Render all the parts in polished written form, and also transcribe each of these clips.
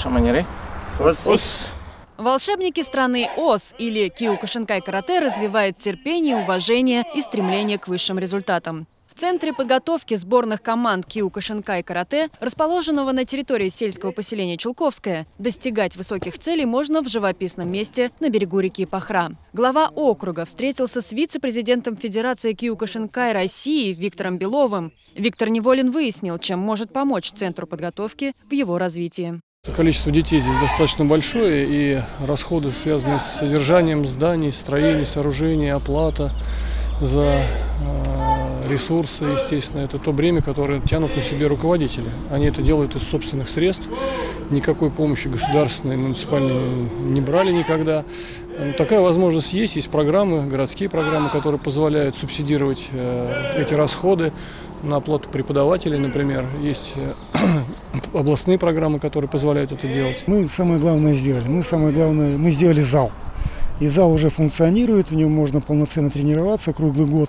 Волшебники страны Оз или Киокушинкай карате развивает терпение, уважение и стремление к высшим результатам. В Центре подготовки сборных команд Киокушинкай карате, расположенного на территории сельского поселения Чулковское, достигать высоких целей можно в живописном месте на берегу реки Пахра. Глава округа встретился с вице-президентом Федерации Киокушинкай России Виктором Беловым. Виктор Неволин выяснил, чем может помочь Центру подготовки в его развитии. Количество детей здесь достаточно большое, и расходы, связанные с содержанием зданий, строений, сооружений, оплата за ресурсы, естественно, это то бремя, которое тянут на себе руководители. Они это делают из собственных средств, никакой помощи государственной, муниципальной не брали никогда. Такая возможность есть программы, городские программы, которые позволяют субсидировать эти расходы на оплату преподавателей, например. Есть областные программы, которые позволяют это делать. Мы самое главное сделали. Мы сделали зал. И зал уже функционирует, в нем можно полноценно тренироваться круглый год.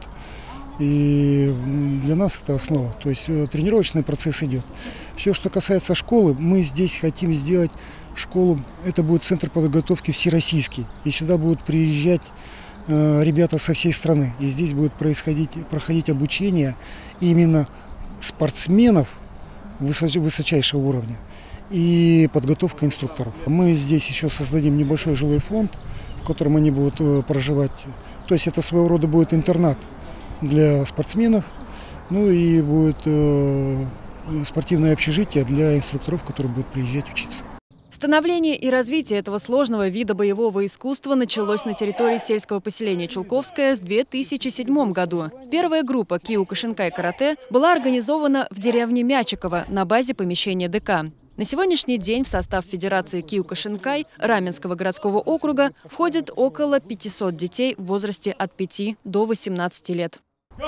И для нас это основа. То есть тренировочный процесс идет. Все, что касается школы, мы здесь хотим сделать школу. Это будет центр подготовки всероссийский. И сюда будут приезжать ребята со всей страны. И здесь будет проходить обучение именно спортсменов высочайшего уровня и подготовка инструкторов. Мы здесь еще создадим небольшой жилой фонд, в котором они будут проживать. То есть это своего рода будет интернат для спортсменов, ну и будет спортивное общежитие для инструкторов, которые будут приезжать учиться. Становление и развитие этого сложного вида боевого искусства началось на территории сельского поселения Чулковское в 2007 году. Первая группа Киокушинкай карате была организована в деревне Мячиково на базе помещения ДК. На сегодняшний день в состав Федерации Киокушинкай Раменского городского округа входит около 500 детей в возрасте от 5 до 18 лет.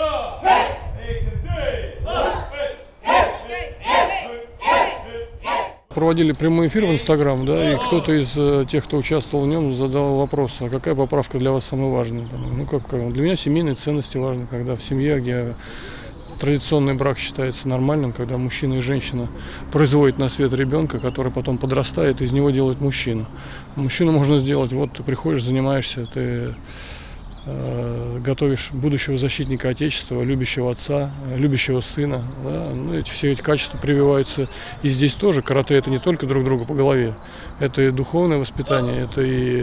Проводили прямой эфир в Инстаграм, да, и кто-то из тех, кто участвовал в нем, задал вопрос: а какая поправка для вас самая важная? Ну, для меня семейные ценности важны, когда в семье, где традиционный брак считается нормальным, когда мужчина и женщина производят на свет ребенка, который потом подрастает, из него делают мужчину. Мужчину можно сделать: вот ты приходишь, занимаешься, ты готовишь будущего защитника Отечества, любящего отца, любящего сына. Да? Ну, все эти качества прививаются и здесь тоже. Карате – это не только друг другу по голове, это и духовное воспитание, это и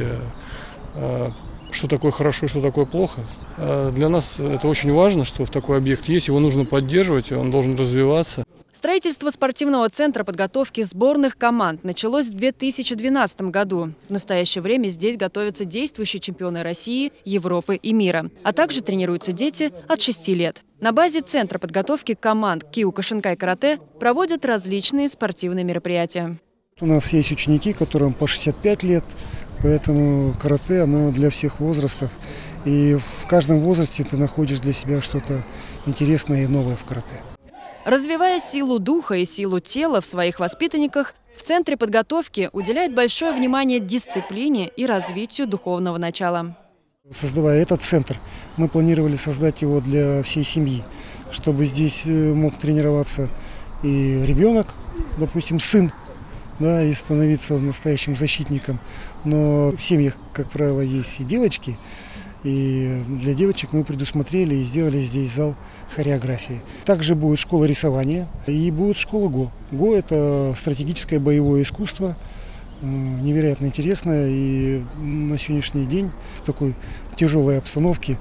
что такое хорошо, что такое плохо. Для нас это очень важно, что в такой объект есть, его нужно поддерживать, он должен развиваться. Строительство спортивного центра подготовки сборных команд началось в 2012 году. В настоящее время здесь готовятся действующие чемпионы России, Европы и мира, а также тренируются дети от 6 лет. На базе Центра подготовки команд Киокушинкай карате проводят различные спортивные мероприятия. У нас есть ученики, которым по 65 лет, поэтому карате оно для всех возрастов. И в каждом возрасте ты находишь для себя что-то интересное и новое в карате. Развивая силу духа и силу тела в своих воспитанниках, в Центре подготовки уделяют большое внимание дисциплине и развитию духовного начала. Создавая этот центр, мы планировали создать его для всей семьи, чтобы здесь мог тренироваться и ребенок, допустим, сын, да, и становиться настоящим защитником. Но в семьях, как правило, есть и девочки. И для девочек мы предусмотрели и сделали здесь зал хореографии. Также будет школа рисования и будет школа ГО. ГО – это стратегическое боевое искусство, невероятно интересное. И на сегодняшний день в такой тяжелой обстановке,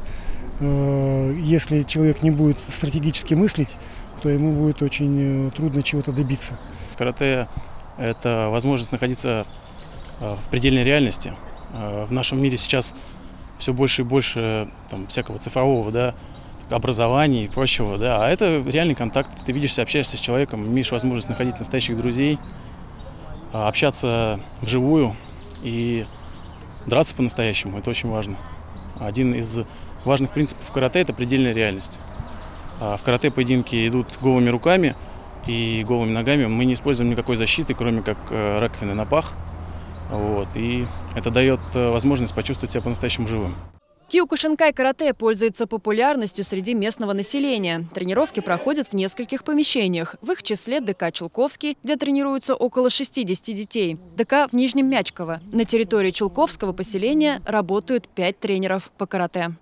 если человек не будет стратегически мыслить, то ему будет очень трудно чего-то добиться. Карате – это возможность находиться в предельной реальности. В нашем мире сейчас все больше и больше всякого цифрового, да, образования и прочего, да, а это реальный контакт. Ты видишься, общаешься с человеком, имеешь возможность находить настоящих друзей, общаться вживую и драться по-настоящему. Это очень важно. Один из важных принципов карате – это предельная реальность. В карате поединки идут голыми руками и голыми ногами. Мы не используем никакой защиты, кроме как раковины на пах. Вот, и это дает возможность почувствовать себя по-настоящему живым. Киокушинкай-карате пользуется популярностью среди местного населения. Тренировки проходят в нескольких помещениях. В их числе ДК «Чулковский», где тренируются около 60 детей. ДК в Нижнем Мячково. На территории Чулковского поселения работают 5 тренеров по карате.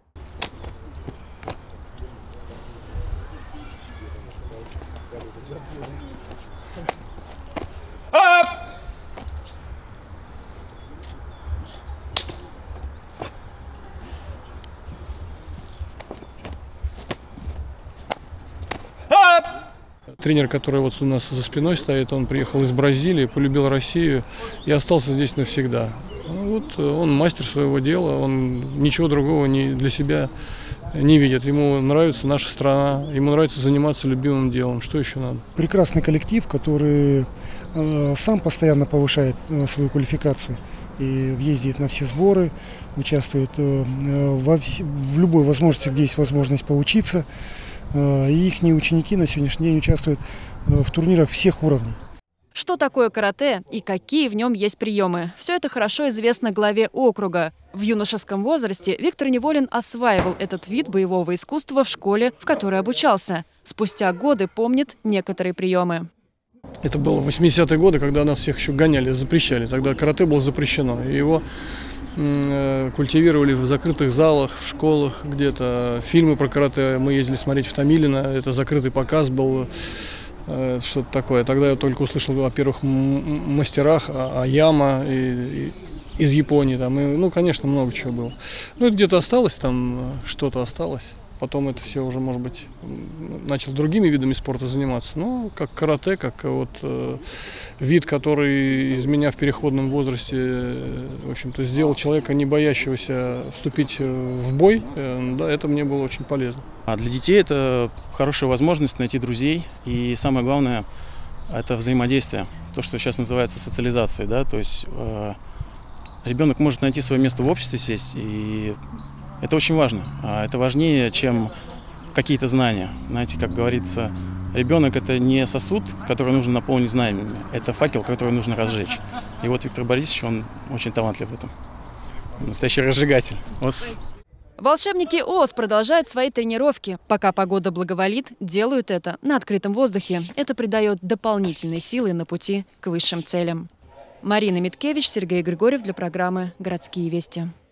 Тренер, который вот у нас за спиной стоит, он приехал из Бразилии, полюбил Россию и остался здесь навсегда. Ну, вот он мастер своего дела, он ничего другого для себя не видит. Ему нравится наша страна, ему нравится заниматься любимым делом. Что еще надо? Прекрасный коллектив, который сам постоянно повышает свою квалификацию и ездит на все сборы, участвует в любой возможности, где есть возможность поучиться. И их ученики на сегодняшний день участвуют в турнирах всех уровней. Что такое карате и какие в нем есть приемы? Все это хорошо известно главе округа. В юношеском возрасте Виктор Неволин осваивал этот вид боевого искусства в школе, в которой обучался. Спустя годы помнит некоторые приемы. Это было в 80-е годы, когда нас всех еще гоняли, запрещали. Тогда карате было запрещено. И его культивировали в закрытых залах, в школах где-то. Фильмы про карате мы ездили смотреть в Томилино. Это закрытый показ был, что-то такое. Тогда я только услышал о первых мастерах, о Яма из Японии. Там, и, конечно, много чего было. Ну, это где-то осталось, там что-то осталось. Потом это все уже, может быть, начал другими видами спорта заниматься. Но как карате, как вот вид, который из меня в переходном возрасте, в общем-то, сделал человека, не боящегося вступить в бой, да, это мне было очень полезно. А для детей это хорошая возможность найти друзей. И самое главное – это взаимодействие. То, что сейчас называется социализацией. Да? То есть ребенок может найти свое место в обществе, сесть, и это очень важно. Это важнее, чем какие-то знания. Знаете, как говорится, ребенок – это не сосуд, который нужно наполнить знаниями. Это факел, который нужно разжечь. И вот Виктор Борисович, он очень талантлив в этом. Настоящий разжигатель. ОС. Волшебники ОС продолжают свои тренировки. Пока погода благоволит, делают это на открытом воздухе. Это придает дополнительной силы на пути к высшим целям. Марина Миткевич, Сергей Григорьев для программы «Городские вести».